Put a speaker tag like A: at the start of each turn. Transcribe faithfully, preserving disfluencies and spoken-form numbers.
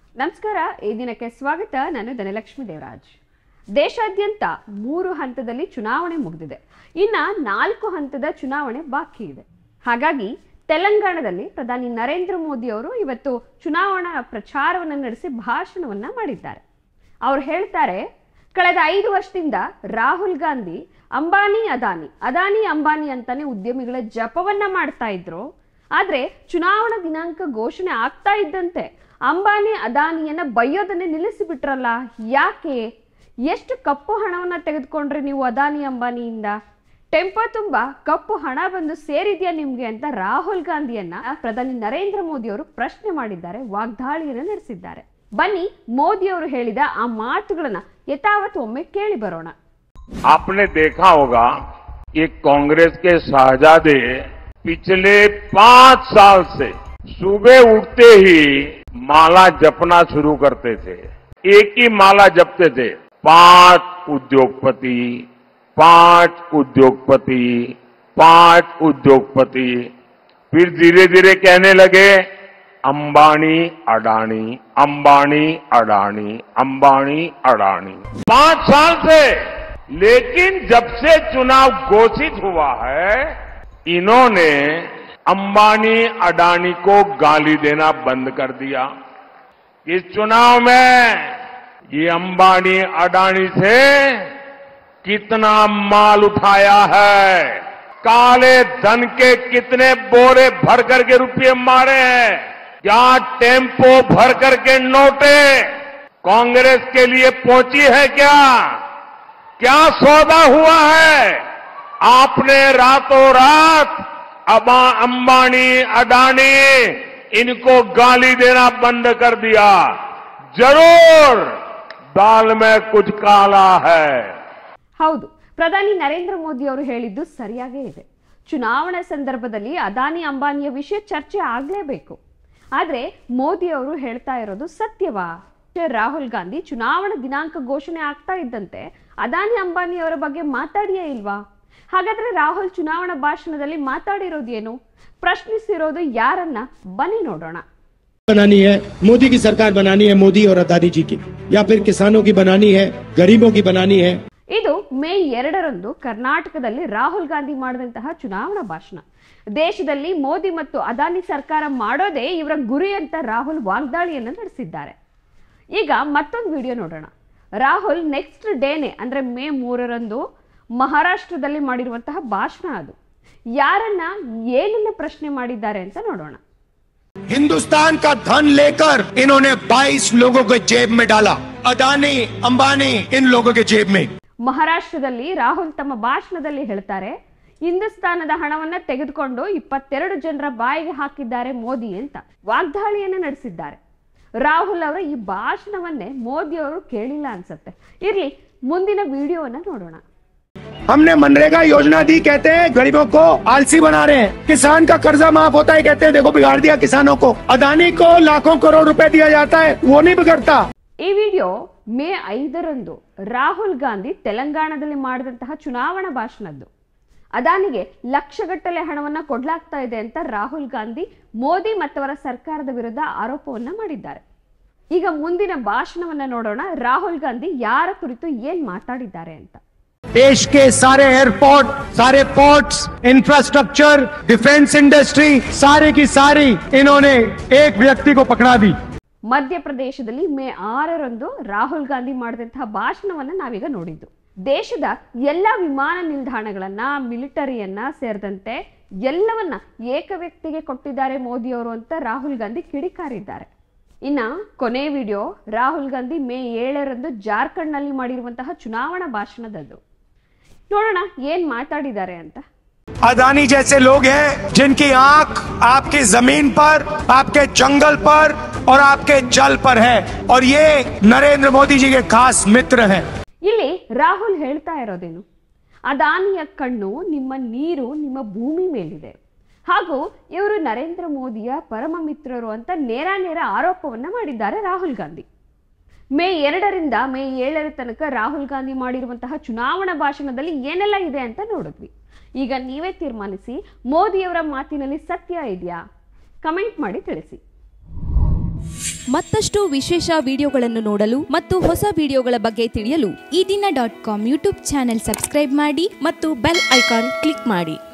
A: ನಮಸ್ಕಾರ, ಈ ದಿನಕ್ಕೆ ಸ್ವಾಗತ. ನಾನು ಧನಲಕ್ಷ್ಮಿ ದೇವರಾಜ್. ದೇಶಾದ್ಯಂತ ಮೂರು ಹಂತದಲ್ಲಿ ಚುನಾವಣೆ ಮುಗಿದಿದೆ. ಇನ್ನ ನಾಲ್ಕು ಹಂತದ ಚುನಾವಣೆ ಬಾಕಿ ಇದೆ. ಹಾಗಾಗಿ ತೆಲಂಗಾಣದಲ್ಲಿ ಪ್ರಧಾನಿ ನರೇಂದ್ರ ಮೋದಿ ಅವರು ಇವತ್ತು ಚುನಾವಣಾ ಪ್ರಚಾರವನ್ನು ನಡೆಸಿ ಭಾಷಣವನ್ನ ಮಾಡಿದ್ದಾರೆ. ಅವರು ಹೇಳ್ತಾರೆ, ಕಳೆದ ಐದು ವರ್ಷದಿಂದ ರಾಹುಲ್ ಗಾಂಧಿ ಅಂಬಾನಿ ಅದಾನಿ ಅದಾನಿ ಅಂಬಾನಿ ಅಂತಾನೆ ಉದ್ಯಮಿಗಳ ಜಪವನ್ನ ಮಾಡ್ತಾ ಇದ್ರು. ಆದ್ರೆ ಚುನಾವಣಾ ದಿನಾಂಕ ಘೋಷಣೆ ಆಗ್ತಾ ಇದ್ದಂತೆ ಅಂಬಾನಿ ಅದಾನಿಯನ್ನ ಬೈಯೋದನ್ನೇ ನಿಲ್ಲಿಸಿಬಿಟ್ರಲ್ಲ. ಯಾಕೆ? ಎಷ್ಟು ಕಪ್ಪು ಹಣವನ್ನ ತೆಗೆದುಕೊಂಡ್ರೆ ನೀವು ಅದಾನಿ ಅಂಬಾನಿಯಿಂದ? ಟೆಂಪೋ ತುಂಬಾ ಕಪ್ಪು ಹಣ ಬಂದು ಸೇರಿದ್ಯಾ ನಿಮ್ಗೆ ಅಂತ ರಾಹುಲ್ ಗಾಂಧಿಯನ್ನ ಪ್ರಧಾನಿ ನರೇಂದ್ರ ಮೋದಿ ಅವರು ಪ್ರಶ್ನೆ ಮಾಡಿದ್ದಾರೆ, ವಾಗ್ದಾಳಿಯನ್ನು ನಡೆಸಿದ್ದಾರೆ. ಬನ್ನಿ ಮೋದಿ ಅವರು ಹೇಳಿದ ಆ ಮಾತುಗಳನ್ನ ಯಥಾವತ್ ಒಮ್ಮೆ ಕೇಳಿ ಬರೋಣ.
B: आपने देखा होगा कि कांग्रेस के शहजादे पिछले पांच साल से सुबह उठते ही माला जपना शुरू करते थे. एक ही माला जपते थे, पांच उद्योगपति, पांच उद्योगपति, पांच उद्योगपति. फिर धीरे धीरे कहने लगे अंबानी अडानी, अंबानी अडानी, अंबानी अडानी. पांच साल से. लेकिन जब से चुनाव घोषित हुआ है, इन्होंने अंबानी अडानी को गाली देना बंद कर दिया. इस चुनाव में ये अंबानी अडानी से कितना माल उठाया है, काले धन के कितने बोरे भर करके रुपये मारे हैं, क्या टेम्पो भर करके नोटे कांग्रेस के लिए पहुंची है? क्या क्या सौदा हुआ है? आपने रातों रात अब अंबानी अडानी इनको गाली देना बंद कर दिया. जरूर दाल में कुछ काला है.
A: ಹೌದು, ಪ್ರಧಾನಿ ನರೇಂದ್ರ ಮೋದಿ ಅವರು ಹೇಳಿದ್ದು ಸರಿಯಾಗೇ ಇದೆ. ಚುನಾವಣಾ ಸಂದರ್ಭದಲ್ಲಿ ಅದಾನಿ ಅಂಬಾನಿಯ ವಿಷಯ ಚರ್ಚೆ ಆಗ್ಲೇಬೇಕು. ಆದ್ರೆ ಮೋದಿ ಅವರು ಹೇಳ್ತಾ ಇರೋದು ಸತ್ಯವಾ? ರಾಹುಲ್ ಗಾಂಧಿ ಚುನಾವಣಾ ದಿನಾಂಕ ಘೋಷಣೆ ಆಗ್ತಾ ಇದ್ದಂತೆ ಅದಾನಿ ಅಂಬಾನಿ ಅವರ ಬಗ್ಗೆ ಮಾತಾಡಿಯೇ ಇಲ್ವಾ? ಹಾಗಾದ್ರೆ ರಾಹುಲ್ ಚುನಾವಣಾ ಭಾಷಣದಲ್ಲಿ ಮಾತಾಡಿರೋದೇನು? ಪ್ರಶ್ನಿಸಿರೋದು ಯಾರನ್ನ? ಬನ್ನಿ ನೋಡೋಣ.
C: बनानी है मोदी की सरकार, बनानी है मोदी और अदानी जी की, या फिर किसानों की बनानी है, गरीबों की बनानी है.
A: ಇದು ಮೇ ಎರಡರಂದು ಕರ್ನಾಟಕದಲ್ಲಿ ರಾಹುಲ್ ಗಾಂಧಿ ಮಾಡಿದಂತಹ ಚುನಾವಣಾ ಭಾಷಣ. ದೇಶದಲ್ಲಿ ಮೋದಿ ಮತ್ತು ಅದಾನಿ ಸರ್ಕಾರ ಮಾಡೋದೇ ಇವರ ಗುರಿ ಅಂತ ರಾಹುಲ್ ವಾಗ್ದಾಳಿಯನ್ನು ನಡೆಸಿದ್ದಾರೆ. ಈಗ ಮತ್ತೊಂದು ವಿಡಿಯೋ ನೋಡೋಣ. ರಾಹುಲ್ ನೆಕ್ಸ್ಟ್ ಡೇನೆ ಅಂದ್ರೆ ಮೇ ಮೂರರಂದು ಮಹಾರಾಷ್ಟ್ರದಲ್ಲಿ ಮಾಡಿರುವಂತಹ ಭಾಷಣ ಅದು. ಯಾರನ್ನ ಏನನ್ನ ಪ್ರಶ್ನೆ ಮಾಡಿದ್ದಾರೆ ಅಂತ ನೋಡೋಣ.
C: हिंदुस्तान का धन लेकर इन्होंने बाईस लोगों के जेब में डाला, अदानी अंबानी इन लोगों के जेब में.
A: ಮಹಾರಾಷ್ಟ್ರದಲ್ಲಿ ರಾಹುಲ್ ತಮ್ಮ ಭಾಷಣದಲ್ಲಿ ಹೇಳ್ತಾರೆ, ಹಿಂದೂಸ್ತಾನದ ಹಣವನ್ನ ತೆಗೆದುಕೊಂಡು ಇಪ್ಪತ್ತೆರಡು ಜನರ ಬಾಯಿಗೆ ಹಾಕಿದ್ದಾರೆ ಮೋದಿ ಅಂತ ವಾಗ್ದಾಳಿಯನ್ನು ನಡೆಸಿದ್ದಾರೆ. ರಾಹುಲ್ ಅವರ ಈ ಭಾಷಣವನ್ನೇ ಮೋದಿ ಅವರು ಕೇಳಿಲ್ಲ ಅನ್ಸುತ್ತೆ. ಇರ್ಲಿ, ಮುಂದಿನ ವಿಡಿಯೋವನ್ನ ನೋಡೋಣ.
C: हमने मनरेगा योजना दी, कहते हैं गरीबों को आलसी बना रहे हैं. किसान का कर्जा माफ होता है, कहते हैं देखो बिगाड़ दिया किसानों को. अदानी को लाखों करोड़ रुपए दिया जाता है, वो नहीं बिगड़ता.
A: ಈ ವಿಡಿಯೋ ಮೇ ಐದರಂದು ರಾಹುಲ್ ಗಾಂಧಿ ತೆಲಂಗಾಣದಲ್ಲಿ ಮಾಡಿದಂತಹ ಚುನಾವಣಾ ಭಾಷಣದ್ದು. ಅದಾನಿಗೆ ಲಕ್ಷಗಟ್ಟಲೆ ಹಣವನ್ನ ಕೊಡ್ಲಾಗ್ತಾ ಇದೆ ಅಂತ ರಾಹುಲ್ ಗಾಂಧಿ ಮೋದಿ ಮತ್ತವರ ಸರ್ಕಾರದ ವಿರುದ್ಧ ಆರೋಪವನ್ನ ಮಾಡಿದ್ದಾರೆ. ಈಗ ಮುಂದಿನ ಭಾಷಣವನ್ನ ನೋಡೋಣ. ರಾಹುಲ್ ಗಾಂಧಿ ಯಾರ ಕುರಿತು ಏನ್ ಮಾತಾಡಿದ್ದಾರೆ ಅಂತ.
C: देश के सारे एयरपोर्ट, सारे पोर्ट्स, इंफ्रास्ट्रक्चर, डिफेंस इंडस्ट्री, सारी की सारी इन्होंने एक व्यक्ति को पकड़ा दी.
A: ಮಧ್ಯಪ್ರದೇಶದಲ್ಲಿ ಮೇ ಆರರಂದು ರಾಹುಲ್ ಗಾಂಧಿ ಮಾಡಿದಂತಹ ಭಾಷಣವನ್ನ ನಾವೀಗ ನೋಡಿದ್ದು. ದೇಶದ ಎಲ್ಲ ವಿಮಾನ ನಿಲ್ದಾಣಗಳನ್ನ, ಮಿಲಿಟರಿಯನ್ನ ಸೇರಿದಂತೆ ಎಲ್ಲವನ್ನ ಏಕ ವ್ಯಕ್ತಿಗೆ ಕೊಟ್ಟಿದ್ದಾರೆ ಮೋದಿ ಅವರು ಅಂತ ರಾಹುಲ್ ಗಾಂಧಿ ಕಿಡಿಕಾರಿದ್ದಾರೆ. ಇನ್ನ ಕೊನೆ ವಿಡಿಯೋ ರಾಹುಲ್ ಗಾಂಧಿ ಮೇ ಏಳರಂದು ಜಾರ್ಖಂಡ್ ನಲ್ಲಿ ಮಾಡಿರುವಂತಹ ಚುನಾವಣಾ ಭಾಷಣದದ್ದು. ನೋಡೋಣ ಏನ್ ಮಾತಾಡಿದ್ದಾರೆ ಅಂತ.
C: अदानी जैसे लोग हैं जिनकी आंख आपकी जमीन पर, आपके जंगल पर और आपके जल पर है, और ये नरेंद्र मोदी जी के खास मित्र हैं.
A: ಇಲ್ಲಿ ರಾಹುಲ್ ಹೇಳ್ತಾ ಇರೋದೇನು? ಅದಾನಿಯ ಕಣ್ಣು ನಿಮ್ಮ ನೀರು, ನಿಮ್ಮ ಭೂಮಿ ಮೇಲಿದೆ, ಹಾಗೂ ಇವರು ನರೇಂದ್ರ ಮೋದಿಯ ಪರಮ ಮಿತ್ರರು ಅಂತ ನೇರ ನೇರ ಆರೋಪವನ್ನ ಮಾಡಿದ್ದಾರೆ ರಾಹುಲ್ ಗಾಂಧಿ. ಮೇ ಎರಡರಿಂದ ಮೇ ಏಳರ ತನಕ ರಾಹುಲ್ ಗಾಂಧಿ ಮಾಡಿರುವಂತಹ ಚುನಾವಣಾ ಭಾಷಣದಲ್ಲಿ ಏನೆಲ್ಲ ಇದೆ ಅಂತ ನೋಡಿದ್ವಿ. ಈಗ ನೀವೇ ತೀರ್ಮಾನಿಸಿ, ಮೋದಿಯವರ ಮಾತಿನಲ್ಲಿ ಸತ್ಯ ಇದೆಯಾ? ಕಮೆಂಟ್ ಮಾಡಿ ತಿಳಿಸಿ.
D: ಮತ್ತಷ್ಟು ವಿಶೇಷ ವಿಡಿಯೋಗಳನ್ನು ನೋಡಲು ಮತ್ತು ಹೊಸ ವಿಡಿಯೋಗಳ ಬಗ್ಗೆ ತಿಳಿಯಲು ಈ ದಿನ dot com YouTube channel subscribe ಮಾಡಿ ಮತ್ತು ಬೆಲ್ ಐಕಾನ್ ಕ್ಲಿಕ್ ಮಾಡಿ.